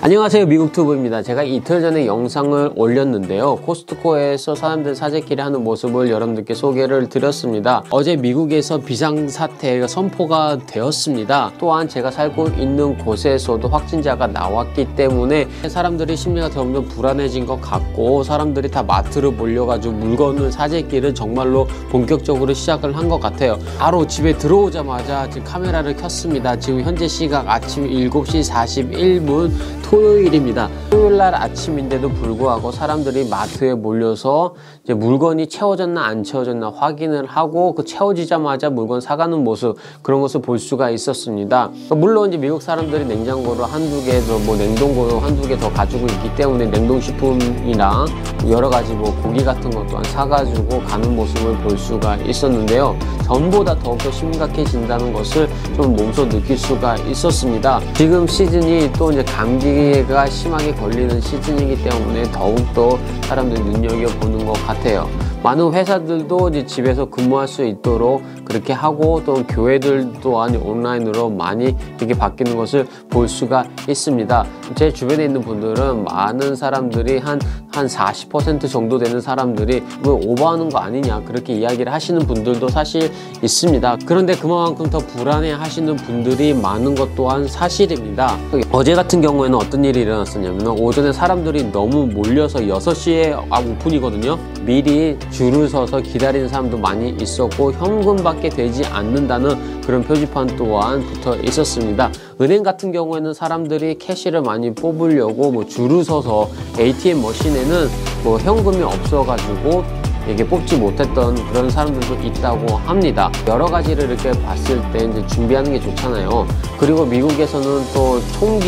안녕하세요, 미국튜브입니다. 제가 이틀 전에 영상을 올렸는데요, 코스트코에서 사람들 사재기를 하는 모습을 여러분들께 소개를 드렸습니다. 어제 미국에서 비상사태가 선포가 되었습니다. 또한 제가 살고 있는 곳에서도 확진자가 나왔기 때문에 사람들의 심리가 점점 불안해진 것 같고, 사람들이 다 마트로 몰려가지고 물건을 사재기를 정말로 본격적으로 시작을 한 것 같아요. 바로 집에 들어오자마자 지금 카메라를 켰습니다. 지금 현재 시각 아침 7시 41분 토요일입니다. 토요일날 아침인데도 불구하고 사람들이 마트에 몰려서 이제 물건이 채워졌나 안 채워졌나 확인을 하고, 그 채워지자마자 물건 사가는 모습, 그런 것을 볼 수가 있었습니다. 물론 이제 미국 사람들이 냉장고를 한두 개, 뭐 냉동고 한두 개 더 가지고 있기 때문에 냉동식품이랑 여러 가지 뭐 고기 같은 것 또한 사가지고 가는 모습을 볼 수가 있었는데요. 전보다 더욱더 심각해진다는 것을 좀 몸소 느낄 수가 있었습니다. 지금 시즌이 또 이제 감기가 심하게 걸리는 시즌이기 때문에 더욱더 사람들이 눈여겨보는 것 같아요. 많은 회사들도 이제 집에서 근무할 수 있도록 그렇게 하고, 또 교회들 또한 온라인으로 많이 이렇게 바뀌는 것을 볼 수가 있습니다. 제 주변에 있는 분들은 많은 사람들이 한 40% 정도 되는 사람들이 왜 오버하는 거 아니냐, 그렇게 이야기를 하시는 분들도 사실 있습니다. 그런데 그만큼 더 불안해 하시는 분들이 많은 것 또한 사실입니다. 어제 같은 경우에는 어떤 일이 일어났었냐면, 오전에 사람들이 너무 몰려서 6시에 오픈이거든요. 미리 줄을 서서 기다리는 사람도 많이 있었고, 현금밖에 되지 않는다는 그런 표지판 또한 붙어 있었습니다. 은행 같은 경우에는 사람들이 캐시를 많이 뽑으려고 뭐 줄을 서서 ATM 머신에는 뭐 현금이 없어가지고 이게 뽑지 못했던 그런 사람들도 있다고 합니다. 여러 가지를 이렇게 봤을 때 이제 준비하는 게 좋잖아요. 그리고 미국에서는 또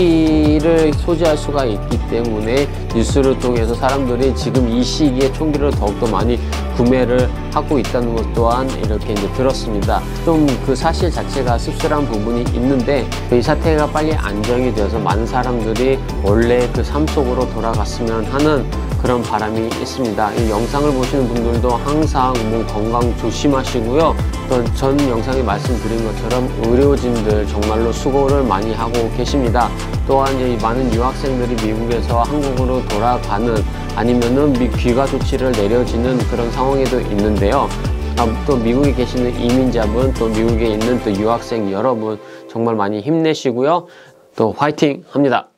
총기를 소지할 수가 있기 때문에 뉴스를 통해서 사람들이 지금 이 시기에 총기를 더욱더 많이 구매를 하고 있다는 것 또한 이렇게 이제 들었습니다. 좀 그 사실 자체가 씁쓸한 부분이 있는데, 이 사태가 빨리 안정이 되어서 많은 사람들이 원래 그 삶 속으로 돌아갔으면 하는 그런 바람이 있습니다. 이 영상을 보시는 분들도 항상 몸 건강 조심하시고요. 또 전 영상에 말씀드린 것처럼 의료진들 정말로 수고를 많이 하고 계십니다. 또한 이제 많은 유학생들이 미국에서 한국으로 돌아가는, 아니면은 귀가 조치를 내려지는 그런 상황에도 있는데요. 또 미국에 계시는 이민자분, 또 미국에 있는 또 유학생 여러분, 정말 많이 힘내시고요. 또 화이팅 합니다.